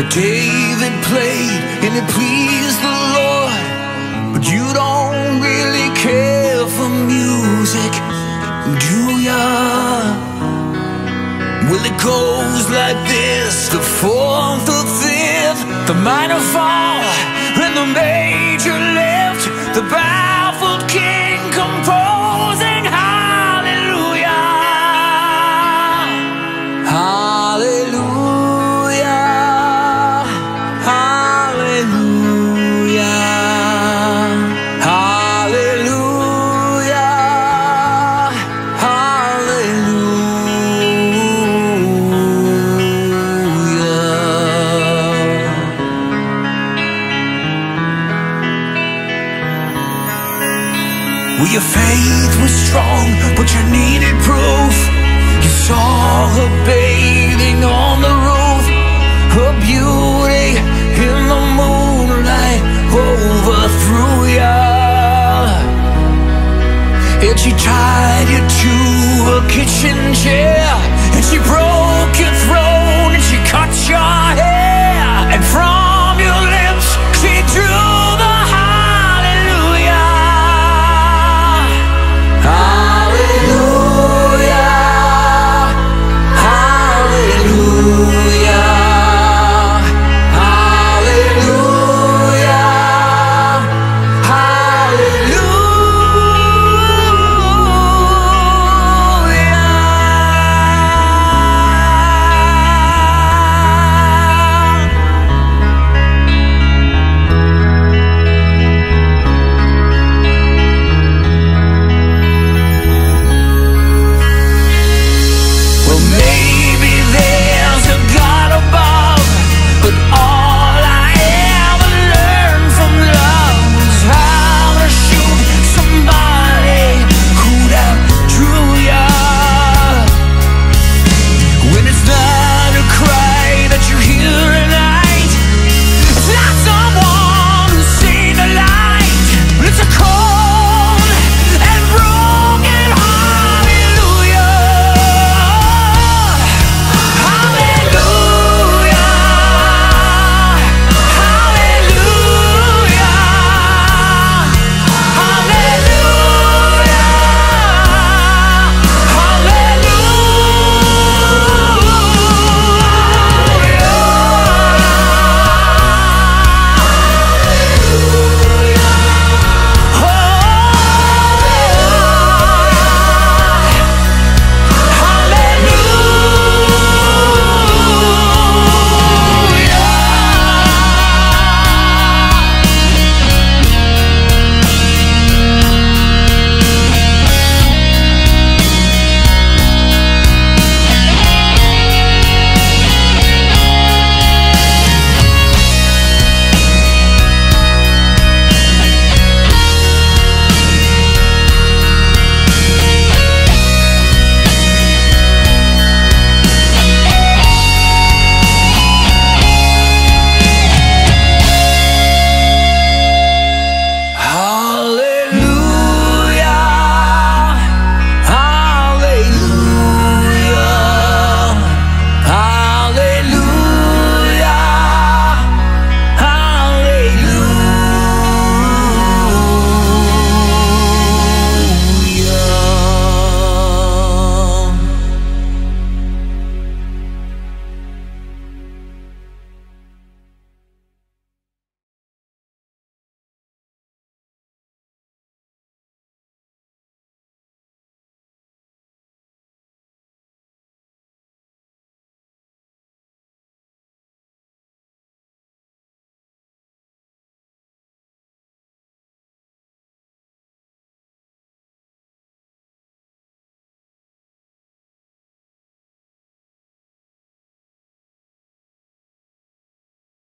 David played and it pleased the Lord, but you don't really care for music, do ya? Well, it goes like this: the fourth, the fifth, the minor fall, and the major lift, the baffled king composing hallelujah, hallelujah, hallelujah, hallelujah, well, your faith was strong, but you needed proof. You saw her bathing on the roof, her beauty